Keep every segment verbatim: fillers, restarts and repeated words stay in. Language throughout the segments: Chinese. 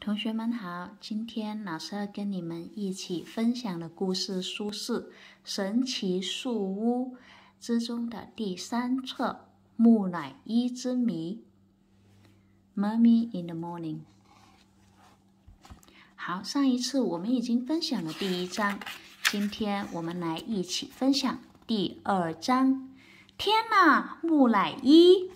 同学们好，今天老师要跟你们一起分享的故事书是《神奇树屋》之中的第三册《木乃伊之谜》Mummy in the Morning。 好，上一次我们已经分享了第一章，今天我们来一起分享第二章。天哪，木乃伊！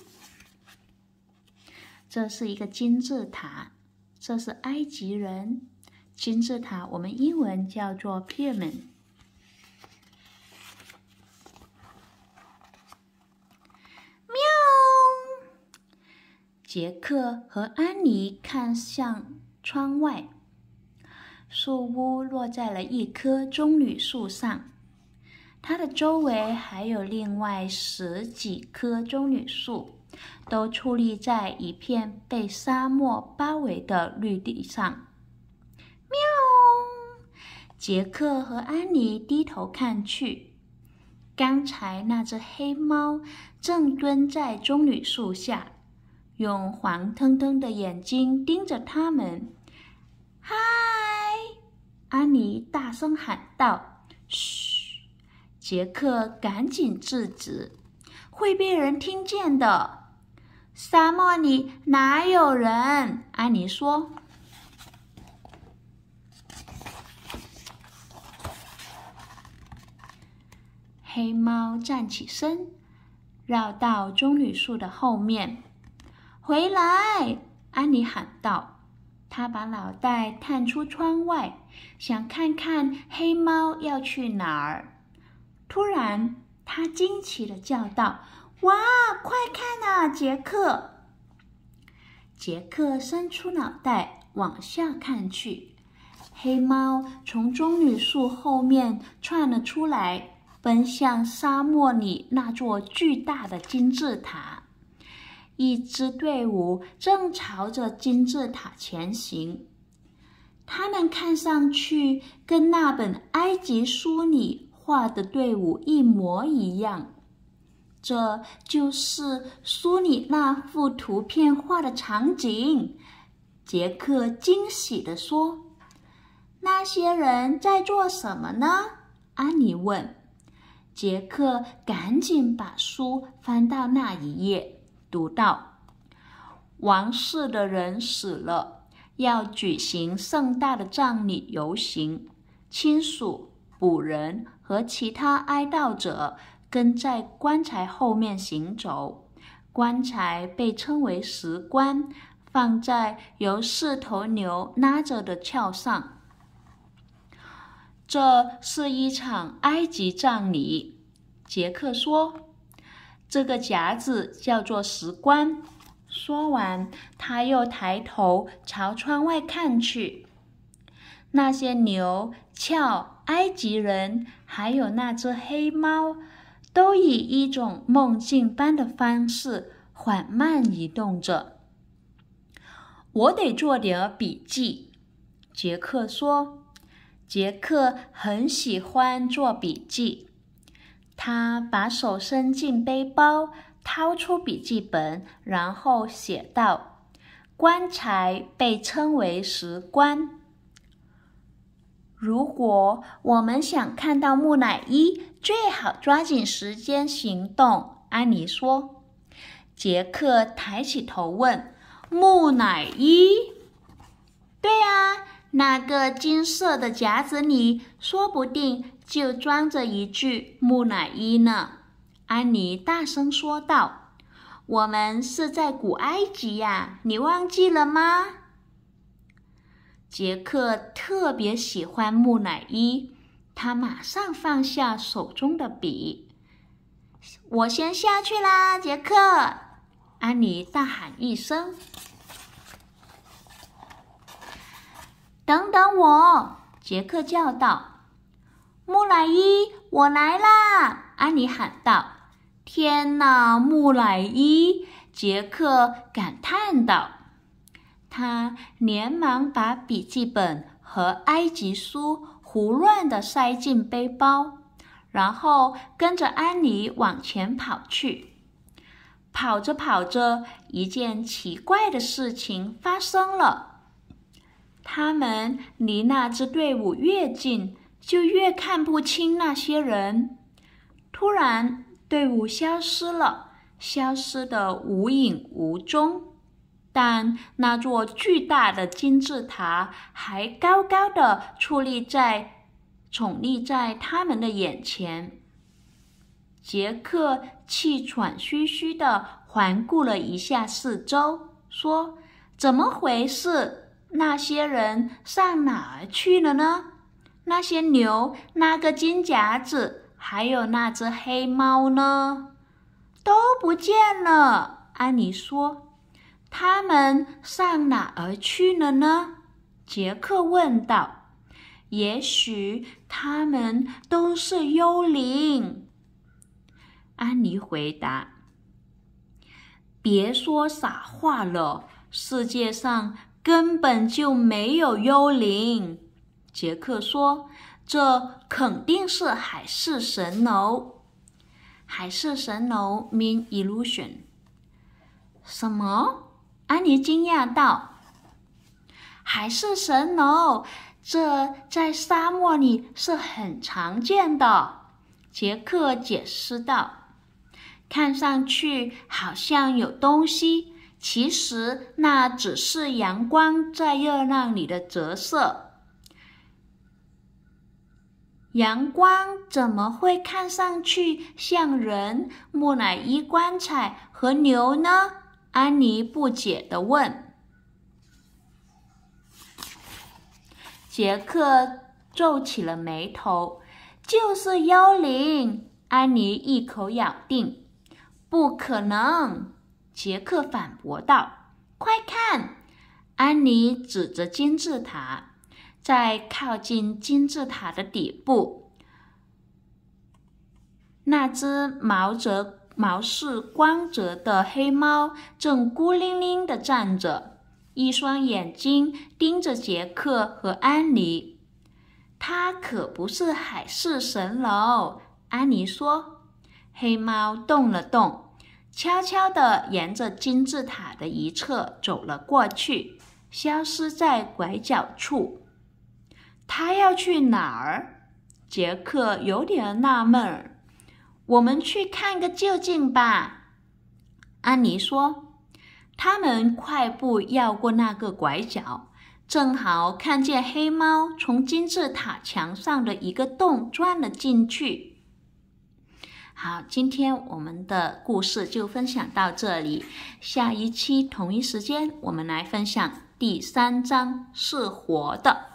这是一个金字塔，这是埃及人。金字塔我们英文叫做 pyramid。 喵！杰克和安妮看向窗外，树屋落在了一棵棕榈树上，它的周围还有另外十几棵棕榈树，都矗立在一片被沙漠包围的绿地上。喵！杰克和安妮低头看去，刚才那只黑猫正蹲在棕榈树下，用黄澄澄的眼睛盯着他们。嗨！安妮大声喊道。嘘！杰克赶紧制止，会被人听见的。沙漠里哪有人？安妮说。黑猫站起身，绕到棕榈树的后面。回来！安妮喊道。她把脑袋探出窗外，想看看黑猫要去哪儿。突然，她惊奇地叫道：哇，快看啊，杰克！杰克伸出脑袋往下看去，黑猫从棕榈树后面窜了出来，奔向沙漠里那座巨大的金字塔。一支队伍正朝着金字塔前行，他们看上去跟那本埃及书里画的队伍一模一样。这就是书里那幅图片画的场景，杰克惊喜地说。那些人在做什么呢？安妮问。杰克赶紧把书翻到那一页，读道：王室的人死了，要举行盛大的葬礼游行，亲属、仆人和其他哀悼者跟在棺材后面行走，棺材被称为石棺，放在由四头牛拉着的轿上。这是一场埃及葬礼，杰克说。这个夹子叫做石棺。说完，他又抬头朝窗外看去。那些牛、翘、埃及人，还有那只黑猫，都以一种梦境般的方式缓慢移动着。我得做点笔记，杰克说。杰克很喜欢做笔记，他把手伸进背包，掏出笔记本，然后写道：棺材被称为石棺。如果我们想看到木乃伊，最好抓紧时间行动，安妮说。杰克抬起头问：木乃伊？对啊，那个金色的夹子里说不定就装着一具木乃伊呢，安妮大声说道。我们是在古埃及呀，你忘记了吗？杰克特别喜欢木乃伊，他马上放下手中的笔。我先下去啦，杰克！安妮大喊一声。等等我！杰克叫道。木乃伊，我来啦！安妮喊道。天哪，木乃伊！杰克感叹道。他连忙把笔记本和埃及书胡乱地塞进背包，然后跟着安妮往前跑去。跑着跑着，一件奇怪的事情发生了。 他们离那支队伍越近，就越看不清那些人。突然，队伍消失了，消失得无影无踪。但那座巨大的金字塔还高高的矗立在、矗立在他们的眼前。杰克气喘吁吁地环顾了一下四周，说：“怎么回事？那些人上哪儿去了呢？那些牛，那个金夹子，还有那只黑猫呢？都不见了。”安妮说。他们上哪儿去了呢？杰克问道。也许他们都是幽灵。安妮回答。别说傻话了，世界上根本就没有幽灵。杰克说，这肯定是海市蜃楼。海市蜃楼 mean illusion。什么？安妮惊讶道：“海市蜃楼，这在沙漠里是很常见的。”杰克解释道：“看上去好像有东西，其实那只是阳光在热浪里的折射。”阳光怎么会看上去像人、木乃伊棺材和牛呢？安妮不解地问。杰克皱起了眉头。就是幽灵，安妮一口咬定。不可能，杰克反驳道。快看！安妮指着金字塔，在靠近金字塔的底部，那只毛泽毛是光泽的黑猫正孤零零地站着，一双眼睛盯着杰克和安妮。它可不是海市蜃楼，安妮说。黑猫动了动，悄悄地沿着金字塔的一侧走了过去，消失在拐角处。它要去哪儿？杰克有点纳闷儿。我们去看个究竟吧，安妮说。他们快步绕过那个拐角，正好看见黑猫从金字塔墙上的一个洞钻了进去。好，今天我们的故事就分享到这里，下一期同一时间我们来分享第三章是活的。